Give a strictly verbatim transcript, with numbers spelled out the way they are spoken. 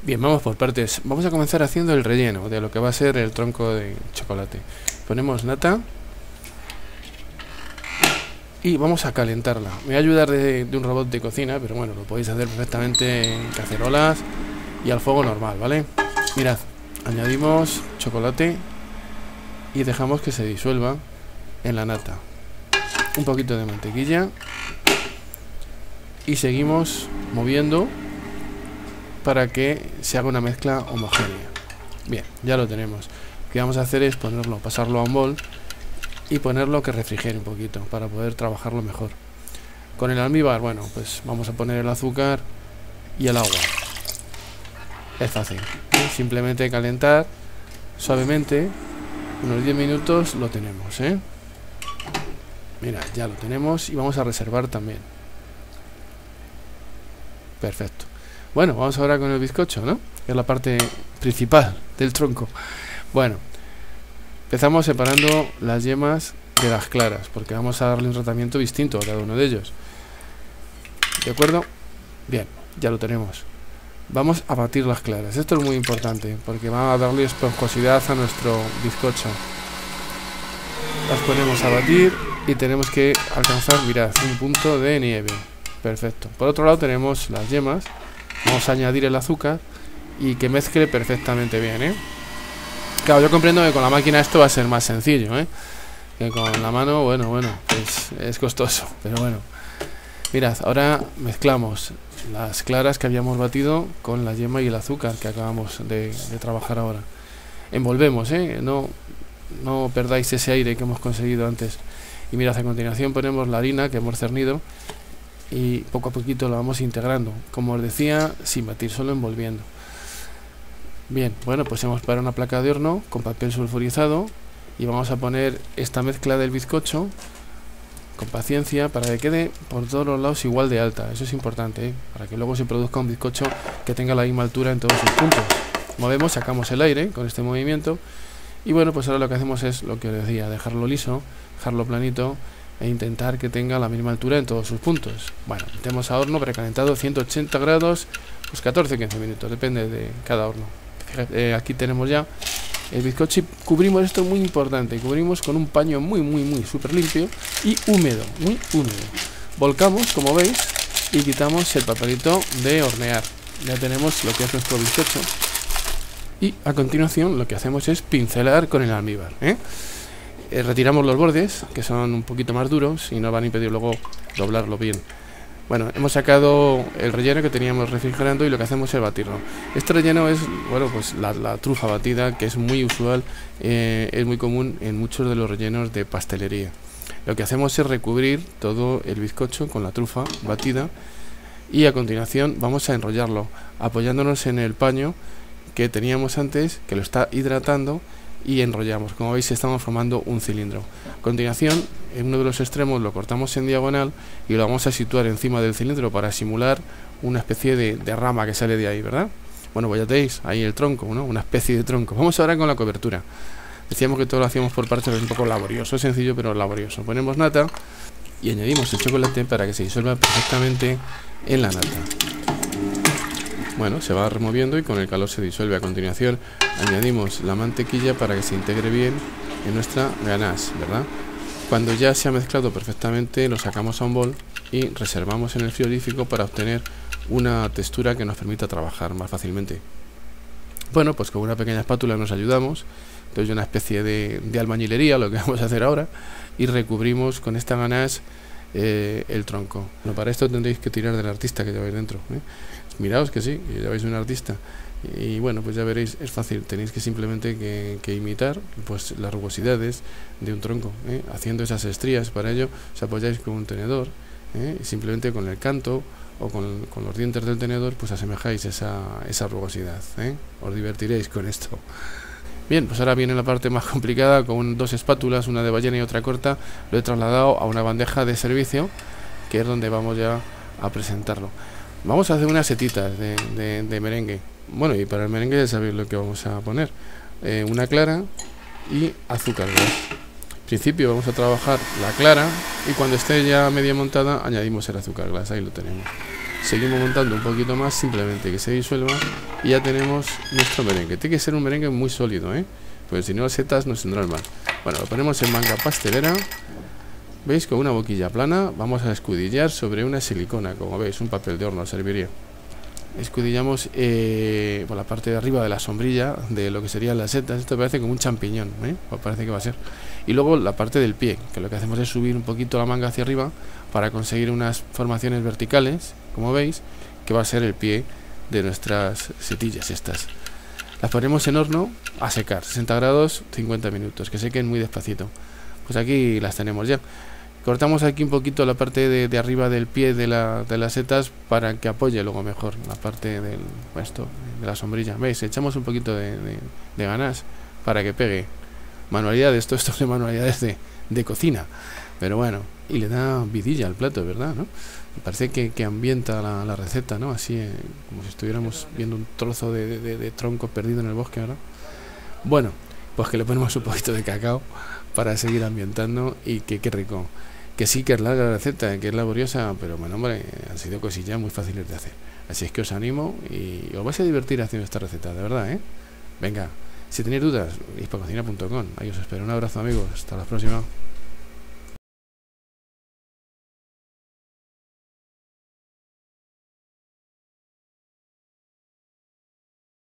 Bien, vamos por partes. Vamos a comenzar haciendo el relleno de lo que va a ser el tronco de chocolate. Ponemos nata y vamos a calentarla. Me va a ayudar de, de un robot de cocina, pero bueno, lo podéis hacer perfectamente en cacerolas y al fuego normal, ¿vale? Mirad, añadimos chocolate y dejamos que se disuelva en la nata. Un poquito de mantequilla y seguimos moviendo para que se haga una mezcla homogénea. Bien, ya lo tenemos. Lo que vamos a hacer es ponerlo, pasarlo a un bol y ponerlo que refrigere un poquito para poder trabajarlo mejor. Con el almíbar, bueno, pues vamos a poner el azúcar y el agua. Es fácil, ¿eh? Simplemente calentar suavemente, unos diez minutos lo tenemos, ¿eh? Mira, ya lo tenemos y vamos a reservar también. Perfecto. Bueno, vamos ahora con el bizcocho, ¿no? Que es la parte principal del tronco. Bueno, empezamos separando las yemas de las claras, porque vamos a darle un tratamiento distinto a cada uno de ellos. ¿De acuerdo? Bien, ya lo tenemos. Vamos a batir las claras. Esto es muy importante, porque va a darle esponjosidad a nuestro bizcocho. Las ponemos a batir y tenemos que alcanzar, mirad, un punto de nieve. Perfecto. Por otro lado tenemos las yemas. Vamos a añadir el azúcar y que mezcle perfectamente bien, ¿eh? Claro, yo comprendo que con la máquina esto va a ser más sencillo, ¿eh? Que con la mano, bueno, bueno, pues es costoso, pero bueno. Mirad, ahora mezclamos las claras que habíamos batido con la yema y el azúcar que acabamos de, de trabajar ahora. Envolvemos, ¿eh? No, no perdáis ese aire que hemos conseguido antes. Y mirad, a continuación ponemos la harina que hemos cernido y poco a poquito la vamos integrando, como os decía, sin batir, solo envolviendo. Bien, bueno, pues hemos preparado una placa de horno con papel sulfurizado y vamos a poner esta mezcla del bizcocho con paciencia para que quede por todos los lados igual de alta. Eso es importante, ¿eh? Para que luego se produzca un bizcocho que tenga la misma altura en todos sus puntos. Movemos, sacamos el aire con este movimiento y bueno, pues ahora lo que hacemos es lo que os decía, dejarlo liso, dejarlo planito e intentar que tenga la misma altura en todos sus puntos. Bueno, metemos a horno precalentado ciento ochenta grados, pues catorce a quince minutos, depende de cada horno. Fíjate, eh, aquí tenemos ya el bizcocho y cubrimos esto, muy importante, cubrimos con un paño muy muy muy súper limpio y húmedo, muy húmedo. Volcamos, como veis, y quitamos el papelito de hornear. Ya tenemos lo que es nuestro bizcocho y a continuación lo que hacemos es pincelar con el almíbar, ¿eh? Eh, retiramos los bordes, que son un poquito más duros y nos van a impedir luego doblarlo bien. Bueno, hemos sacado el relleno que teníamos refrigerando y lo que hacemos es batirlo. Este relleno es, bueno, pues la, la trufa batida, que es muy usual, eh, es muy común en muchos de los rellenos de pastelería. Lo que hacemos es recubrir todo el bizcocho con la trufa batida y a continuación vamos a enrollarlo, apoyándonos en el paño que teníamos antes, que lo está hidratando, y enrollamos. Como veis, estamos formando un cilindro. A continuación, en uno de los extremos lo cortamos en diagonal y lo vamos a situar encima del cilindro para simular una especie de, de rama que sale de ahí, ¿verdad? Bueno, pues ya tenéis ahí el tronco, ¿no? Una especie de tronco. Vamos ahora con la cobertura. Decíamos que todo lo hacíamos por partes, es un poco laborioso, es sencillo pero laborioso. Ponemos nata y añadimos el chocolate para que se disuelva perfectamente en la nata. Bueno, se va removiendo y con el calor se disuelve. A continuación añadimos la mantequilla para que se integre bien en nuestra ganache, ¿verdad? Cuando ya se ha mezclado perfectamente lo sacamos a un bol y reservamos en el frigorífico para obtener una textura que nos permita trabajar más fácilmente. Bueno, pues con una pequeña espátula nos ayudamos. Entonces una especie de, de albañilería, lo que vamos a hacer ahora, y recubrimos con esta ganache eh, el tronco. Bueno, para esto tendréis que tirar del artista que lleváis dentro, ¿eh? Miraos que sí, que lleváis un artista. Y bueno, pues ya veréis, es fácil, tenéis que simplemente que, que imitar pues las rugosidades de un tronco, ¿eh? Haciendo esas estrías. Para ello os apoyáis con un tenedor, ¿eh? Y simplemente con el canto o con, con los dientes del tenedor pues asemejáis esa, esa rugosidad, ¿eh? Os divertiréis con esto. Bien, pues ahora viene la parte más complicada. Con dos espátulas, una de ballena y otra corta, lo he trasladado a una bandeja de servicio, que es donde vamos ya a presentarlo. Vamos a hacer unas setitas de, de, de merengue. Bueno, y para el merengue ya sabéis lo que vamos a poner. Eh, una clara y azúcar glass. En principio vamos a trabajar la clara y cuando esté ya media montada añadimos el azúcar glass. Ahí lo tenemos. seguimos montando un poquito más, simplemente que se disuelva y ya tenemos nuestro merengue. Tiene que ser un merengue muy sólido, ¿eh? Pues si no, las setas nos tendrán mal. Bueno, lo ponemos en manga pastelera. ¿Veis? Con una boquilla plana vamos a escudillar sobre una silicona, como veis, un papel de horno serviría. Escudillamos eh, por la parte de arriba de la sombrilla de lo que serían las setas. Esto parece como un champiñón, ¿eh? Pues parece que va a ser. Y luego la parte del pie, que lo que hacemos es subir un poquito la manga hacia arriba para conseguir unas formaciones verticales, como veis, que va a ser el pie de nuestras setillas estas. Las ponemos en horno a secar, sesenta grados, cincuenta minutos, que sequen muy despacito. Pues aquí las tenemos ya. Cortamos aquí un poquito la parte de, de arriba del pie de, la, de las setas para que apoye luego mejor la parte del, esto, de la sombrilla. ¿Veis? Echamos un poquito de, de, de ganas para que pegue. Manualidades, todo esto de manualidades de, de cocina. Pero bueno, y le da vidilla al plato, ¿verdad? ¿No? Me parece que, que ambienta la, la receta, ¿no? Así, eh, como si estuviéramos viendo un trozo de, de, de tronco perdido en el bosque, ¿verdad? Bueno, pues que le ponemos un poquito de cacao para seguir ambientando y que qué rico. Que sí que es larga la receta, que es laboriosa, pero bueno, hombre, han sido cosillas muy fáciles de hacer. Así es que os animo y os vais a divertir haciendo esta receta, de verdad, ¿eh? Venga, si tenéis dudas, hispacocina punto com. Ahí os espero. Un abrazo, amigos. Hasta la próxima.